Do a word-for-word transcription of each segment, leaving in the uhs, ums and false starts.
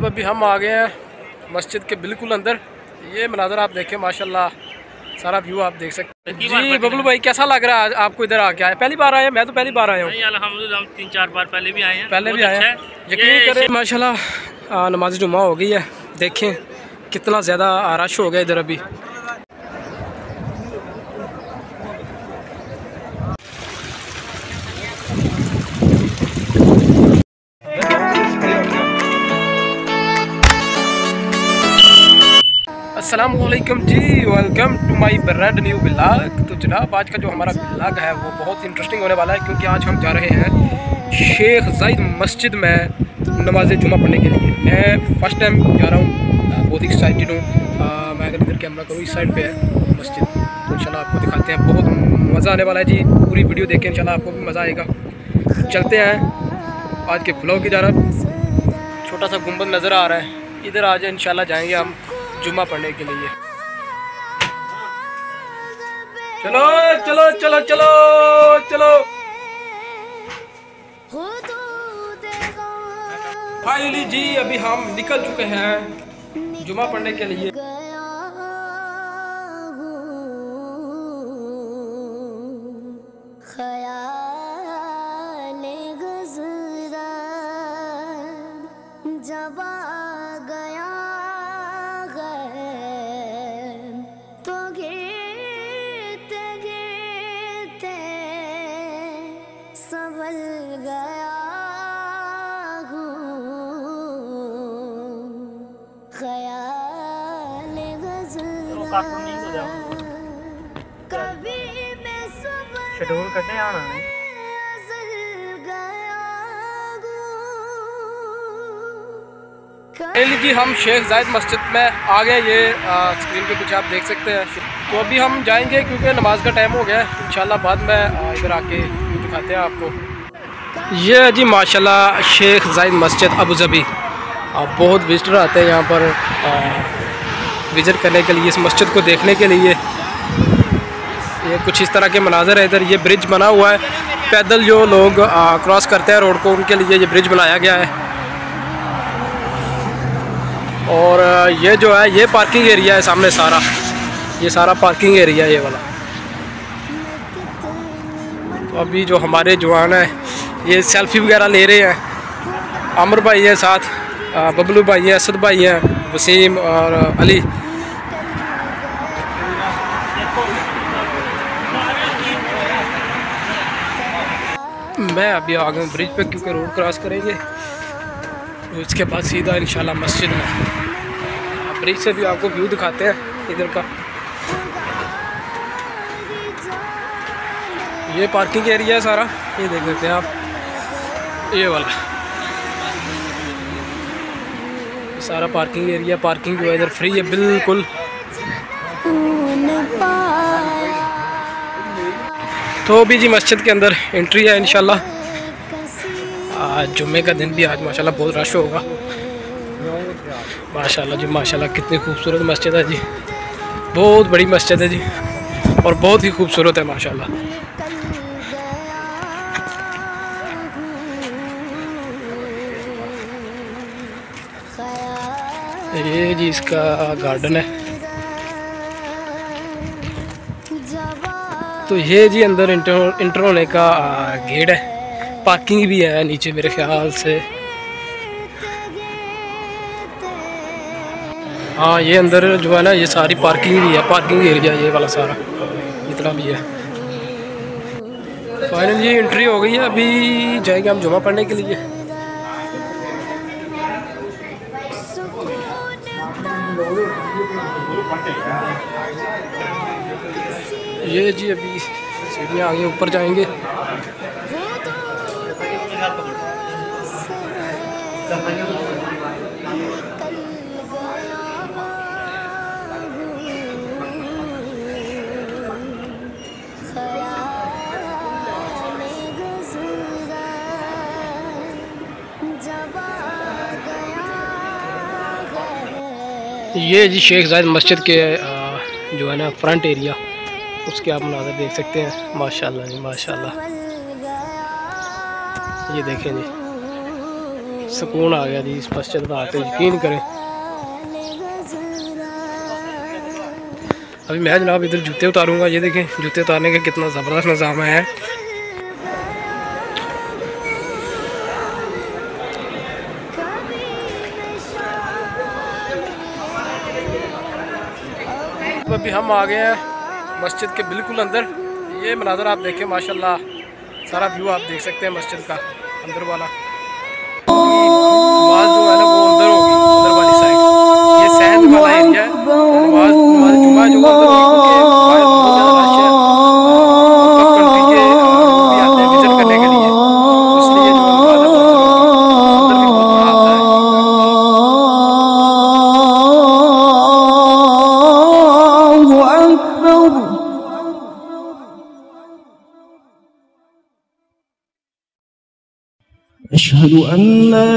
जनाब अभी हम आ गए हैं मस्जिद के बिल्कुल अंदर। ये मनाज़र आप देखें माशाल्लाह, सारा व्यू आप देख सकते हैं। जी बबलू भाई कैसा लग रहा है आपको इधर आके? आए पहली बार आए हैं? मैं तो पहली बार आया हूँ। अल्हम्दुलिल्लाह हम तीन चार बार पहले भी आए हैं। पहले भी आए हैं। यकीन करें माशाल्लाह नमाज जुमा हो गई है। देखें कितना ज़्यादा रश हो गया इधर अभी। अस्सलामुअलैकुम जी, welcome to my brand new vlog. तो जनाब आज का जो हमारा व्लॉग है वो बहुत इंटरेस्टिंग होने वाला है, क्योंकि आज हम जा रहे हैं शेख जायद मस्जिद में नमाज जुमा पढ़ने के लिए। मैं फर्स्ट टाइम जा रहा हूँ, बहुत एक्साइटेड हूँ। मैं अगर इधर कैमरा करूँ, इस साइड पे है मस्जिद, तो इंशाल्लाह आपको दिखाते हैं। बहुत मज़ा आने वाला है जी, पूरी वीडियो देखें, इंशाल्लाह आपको भी मज़ा आएगा। तो चलते हैं आज के व्लॉग की तरफ। छोटा सा गुंबद नज़र आ रहा है, इधर आज इंशाल्लाह जाएंगे हम जुमा पढ़ने के लिए। चलो चलो चलो चलो चलो। फाइनली जी अभी हम निकल चुके हैं जुमा पढ़ने के लिए। जब आ गया तो गिरते गिरते संभल गया ख्याल गुज़रा कभी मैं शेड्यूल करने आना है। जी हम शेख जायद मस्जिद में आ गए। ये स्क्रीन के पीछे आप देख सकते हैं। तो अभी हम जाएंगे क्योंकि नमाज का टाइम हो गया है। इंशाल्लाह बाद में इधर आके दिखाते हैं आपको। ये जी माशाल्लाह शेख जायद मस्जिद अबू धाबी। बहुत विजिटर आते हैं यहाँ पर विज़िट करने के लिए, इस मस्जिद को देखने के लिए। ये कुछ इस तरह के मनाज़र है। इधर ये ब्रिज बना हुआ है, पैदल जो लोग क्रॉस करते हैं रोड को, उनके लिए ये ब्रिज बनाया गया है। और ये जो है ये पार्किंग एरिया है सामने, सारा ये सारा पार्किंग एरिया ये वाला। तो अभी जो हमारे जवान हैं ये सेल्फी वगैरह ले रहे हैं। आमिर भाई है साथ, बबलू भाई है, असद भाई हैं, वसीम और अली। मैं अभी आ गया ब्रिज पे क्योंकि रोड क्रॉस करेंगे, तो इसके बाद सीधा इंशाल्लाह मस्जिद में। ब्रिज से भी आपको व्यू दिखाते हैं इधर का। ये पार्किंग एरिया है सारा, ये देख सकते हैं आप, ये वाला सारा पार्किंग एरिया। पार्किंग जो है इधर फ्री है बिल्कुल। तो अभी जी मस्जिद के अंदर एंट्री है इंशाल्लाह। आज जुम्मे का दिन भी आज माशाल्लाह बहुत रश होगा। माशाल्लाह जी माशाल्लाह कितनी खूबसूरत मस्जिद है जी, बहुत बड़ी मस्जिद है जी और बहुत ही खूबसूरत है माशाल्लाह। ये जी इसका गार्डन है। तो ये जी अंदर इंटर इंटर होने का गेट है। पार्किंग भी है नीचे मेरे ख्याल से। हाँ ये अंदर जो है ना ये सारी पार्किंग भी है, पार्किंग एरिया ये वाला सारा जितना भी है। फाइनली ये एंट्री हो गई है। अभी जाएंगे हम जुमा पढ़ने के लिए। ये जी अभी सीढ़ियाँ आगे ऊपर जाएंगे। ये जी शेख जायद मस्जिद के जो है ना फ्रंट एरिया, उसके आप मनाज़र देख सकते हैं। माशाल्लाह जी माशाल्लाह, ये देखें जी सुकून आ गया जी इस मस्जिद में आके, यकीन करें। अभी मैं जनाब इधर जूते उतारूंगा। ये देखें जूते उतारने का कितना ज़बरदस्त निज़ाम है। तो अभी हम आ गए हैं मस्जिद के बिल्कुल अंदर। ये मनाज़र आप देखें माशाल्लाह, सारा व्यू आप देख सकते हैं मस्जिद का अंदर वाला। नमाज जो है ना वो अंदर होगी, अंदर वाली साइड। ये सहन वाला एरिया है। नमाज नमाज जुमा जो अंदर होगी, क्योंकि बाहर बहुत ज़्यादा रश है। आउट ऑफ कंट्री के लोग भी आते हैं विजिट करने के लिए, इसलिए जो नमाज है वो अंदर भी बहुत बड़ा आता है। अशहदु अन ला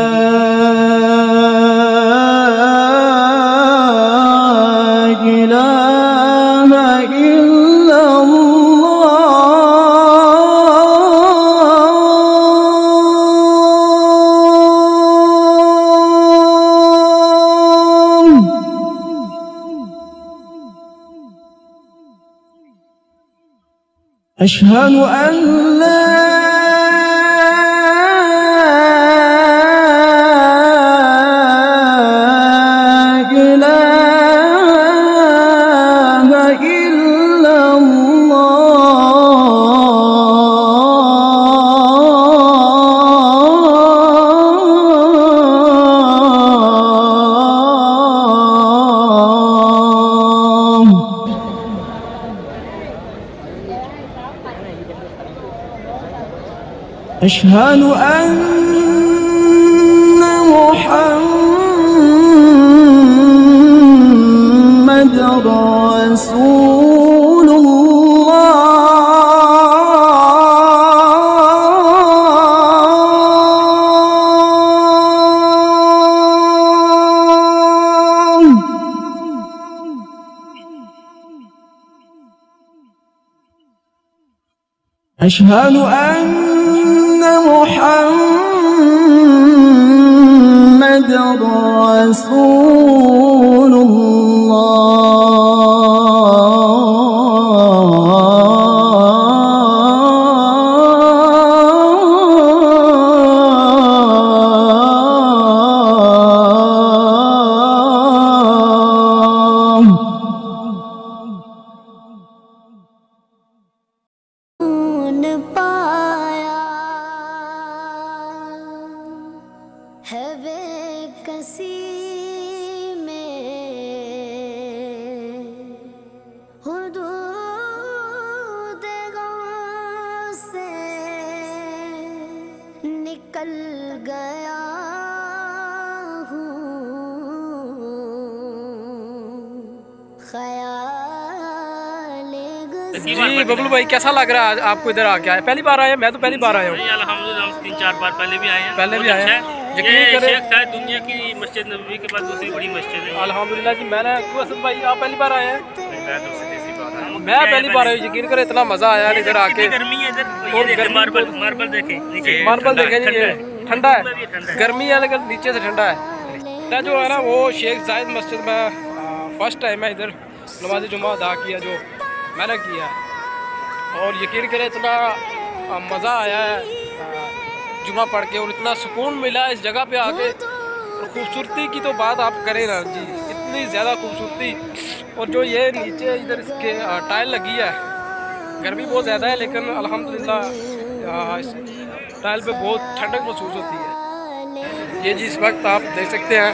इलाहा इल्लल्लाह। अशहदु अन ला अशहदु अन्न मुहम्मदर रसूलुल्लाह। अशहदु अन्न मुहम्मदर निकल गया हूँ ख़याल जी। बबलू भाई कैसा लग रहा है आपको इधर आके? आए पहली बार आए? मैं तो पहली बार आया हूँ। अल्हम्दुलिल्लाह हम तीन चार बार पहले भी आए हैं, पहले भी आए हैं। यकीन करें शेख सायद दुनिया की मस्जिद नबवी के बाद दूसरी बड़ी मस्जिद है। अल्हम्दुलिल्लाह जी। मैंने भाई आप पहली बार आए हैं? मैं पहली बार आया। यकीन करें इतना मज़ा आया इधर आके। गर्मी है इधर, मार्बल मार्बल देखें नीचे, मार्बल देखें जी, ये ठंडा है। गर्मी है लेकिन नीचे से ठंडा है। मैं जो है ना वो शेख जायद मस्जिद में फर्स्ट टाइम है इधर नमाज जुमा अदा किया जो मैंने किया, और यकीन करें इतना मज़ा आया है जुमा पढ़ के, और इतना सुकून मिला इस जगह पे आके। और खूबसूरती की तो बात आप करें ना जी, इतनी ज़्यादा खूबसूरती। और जो ये नीचे इधर इसके टाइल लगी है, गर्मी बहुत ज़्यादा है लेकिन अल्हम्दुलिल्लाह इस टाइल पे बहुत ठंडक महसूस होती है। ये जी इस वक्त आप देख सकते हैं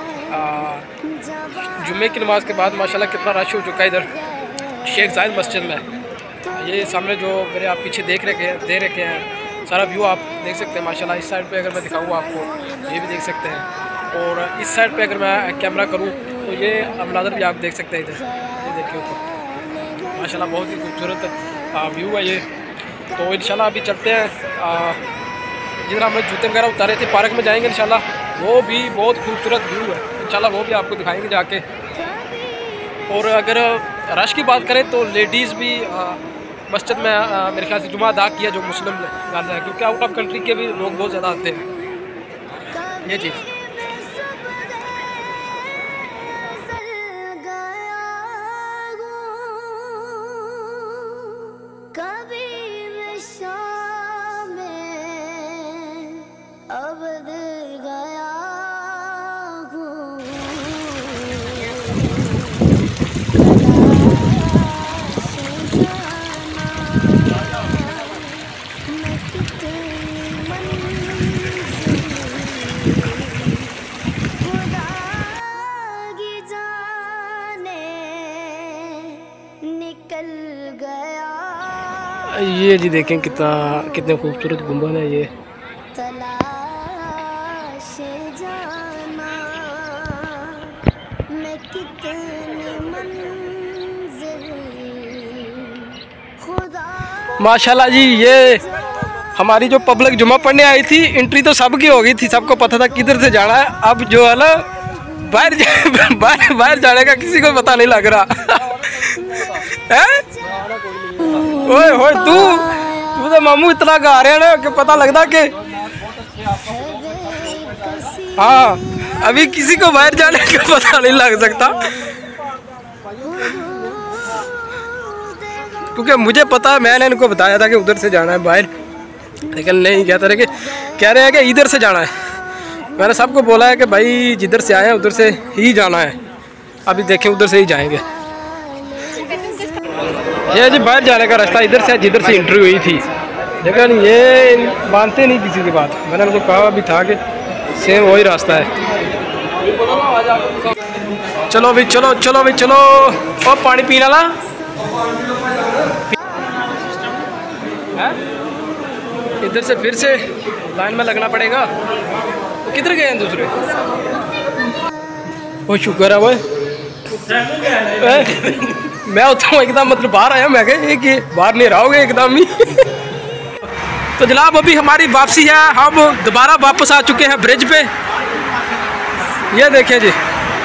जुम्मे की नमाज के बाद माशाल्लाह कितना रश हो चुका है इधर शेख जायद मस्जिद में। ये सामने जो मेरे आप पीछे देख रखे हैं दे रखे हैं सारा व्यू आप देख सकते हैं माशाल्लाह। इस साइड पे अगर मैं दिखाऊँ आपको ये भी देख सकते हैं, और इस साइड पे अगर मैं कैमरा करूँ तो ये मनाज़र भी आप देख सकते हैं इधर। ये देखिए ऊपर माशाल्लाह बहुत ही खूबसूरत व्यू है ये। तो इंशाल्लाह अभी चलते हैं जिधर हमने जूते वगैरह उतारे थे पार्क में जाएंगे इंशाल्लाह। वो भी बहुत खूबसूरत व्यू है इंशाल्लाह, वो भी आपको दिखाएंगे जाके। और अगर रश की बात करें तो लेडीज़ भी मस्जिद में आ, मेरे ख्याल से जुमा अदा किया जो मुस्लिम गर्ल है, क्योंकि आउट ऑफ कंट्री के भी लोग बहुत ज़्यादा आते हैं। ये चीज़। ये जी देखें कितना कितने खूबसूरत गुंबद है ये। माशाल्लाह जी, ये हमारी जो पब्लिक जुमा पढ़ने आई थी, एंट्री तो सबकी हो गई थी, सबको पता था किधर से जाना है। अब जो है ना बाहर बाहर बाहर जाने का किसी को पता नहीं लग रहा है। ओए होए तू तू तो मामू इतना गा रहे हैं ना कि पता लगता कि हाँ, अभी किसी को बाहर जाने का पता नहीं लग सकता, क्योंकि मुझे पता, मैंने इनको बताया था कि उधर से जाना है बाहर, लेकिन नहीं कहते रहे कि कह रहे हैं कि इधर से जाना है। मैंने सबको बोला है कि भाई जिधर से आए हैं उधर से ही जाना है। अभी देखें उधर से ही जाएंगे। ये जी बाहर जाने का रास्ता इधर से, जिधर से इंटरव्यू हुई थी, लेकिन ये मानते नहीं किसी की बात। मैंने उनको कहा भी था कि सेम वही रास्ता है। चलो भी चलो चलो भी चलो। और पानी पीने वाला इधर से फिर से लाइन में लगना पड़ेगा। तो किधर गए हैं दूसरे? वो शुक्र है वो मैं उतना एकदम मतलब बाहर आया, मैं कह कि बाहर नहीं रहोगे एकदम ही। तो जनाब अभी हमारी वापसी है, हम दोबारा वापस आ चुके हैं ब्रिज पे। ये देखें जी,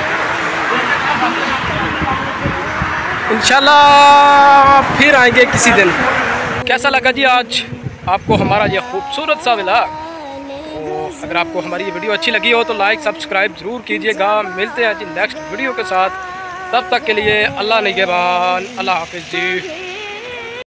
इंशाल्लाह फिर आएंगे किसी दिन। कैसा लगा जी आज आपको हमारा ये खूबसूरत सा व्लॉग? तो अगर आपको हमारी ये वीडियो अच्छी लगी हो तो लाइक सब्सक्राइब ज़रूर कीजिएगा। मिलते हैं जी नेक्स्ट वीडियो के साथ, तब तक के लिए अल्लाह निगहबान, अल्लाह हाफिज़ जी।